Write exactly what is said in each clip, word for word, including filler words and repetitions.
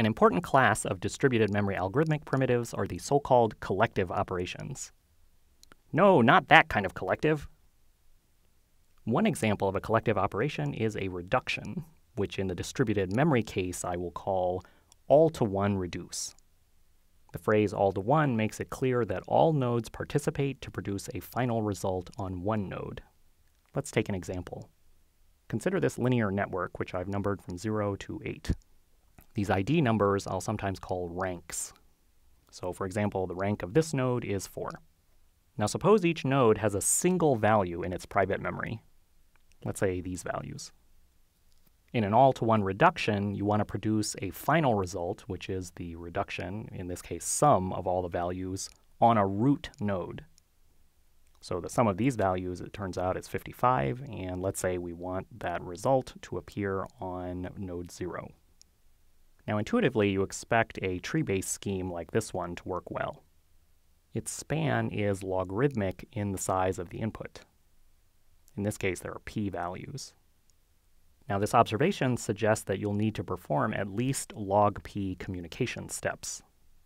An important class of distributed memory algorithmic primitives are the so-called collective operations. No, not that kind of collective. One example of a collective operation is a reduction, which in the distributed memory case I will call all-to-one reduce. The phrase all-to-one makes it clear that all nodes participate to produce a final result on one node. Let's take an example. Consider this linear network, which I've numbered from zero to eight. These I D numbers I'll sometimes call ranks. So for example, the rank of this node is four. Now suppose each node has a single value in its private memory. Let's say these values. In an all-to-one reduction, you want to produce a final result, which is the reduction, in this case sum of all the values, on a root node. So the sum of these values, it turns out, is fifty-five, and let's say we want that result to appear on node zero. Now intuitively, you expect a tree-based scheme like this one to work well. Its span is logarithmic in the size of the input. In this case, there are p-values. Now this observation suggests that you'll need to perform at least log p communication steps.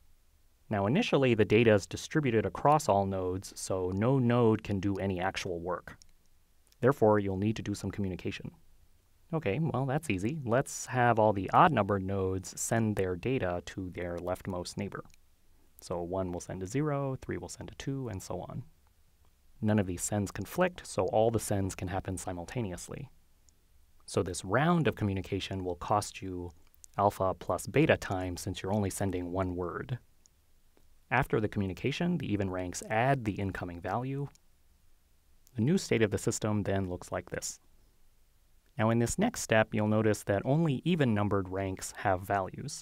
Now initially, the data is distributed across all nodes, so no node can do any actual work. Therefore, you'll need to do some communication. Okay, well that's easy. Let's have all the odd-numbered nodes send their data to their leftmost neighbor. So one will send to zero, three will send to two, and so on. None of these sends conflict, so all the sends can happen simultaneously. So this round of communication will cost you alpha plus beta time since you're only sending one word. After the communication, the even ranks add the incoming value. The new state of the system then looks like this. Now in this next step, you'll notice that only even-numbered ranks have values.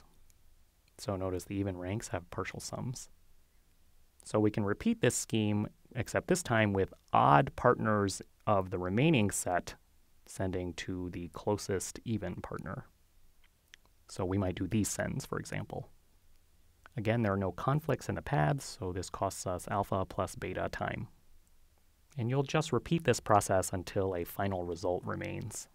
So notice the even ranks have partial sums. So we can repeat this scheme, except this time with odd partners of the remaining set sending to the closest even partner. So we might do these sends, for example. Again, there are no conflicts in the paths, so this costs us alpha plus beta time. And you'll just repeat this process until a final result remains.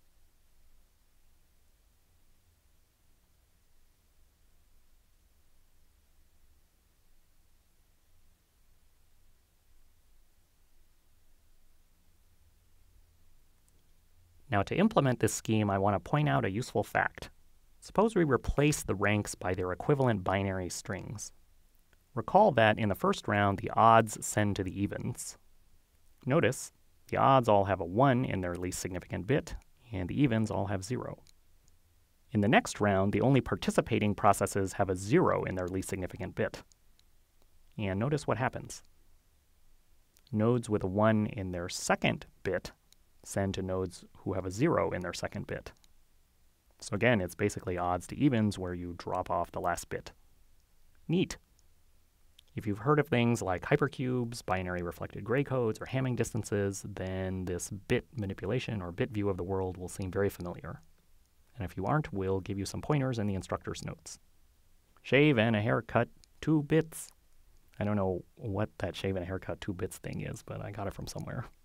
Now to implement this scheme, I want to point out a useful fact. Suppose we replace the ranks by their equivalent binary strings. Recall that in the first round, the odds send to the evens. Notice, the odds all have a one in their least significant bit, and the evens all have zero. In the next round, the only participating processes have a zero in their least significant bit. And notice what happens. Nodes with a one in their second bit send to nodes who have a zero in their second bit. So again, it's basically odds to evens where you drop off the last bit. Neat. If you've heard of things like hypercubes, binary reflected gray codes, or Hamming distances, then this bit manipulation or bit view of the world will seem very familiar. And if you aren't, we'll give you some pointers in the instructor's notes. Shave and a haircut, two bits. I don't know what that shave and a haircut, two bits thing is, but I got it from somewhere.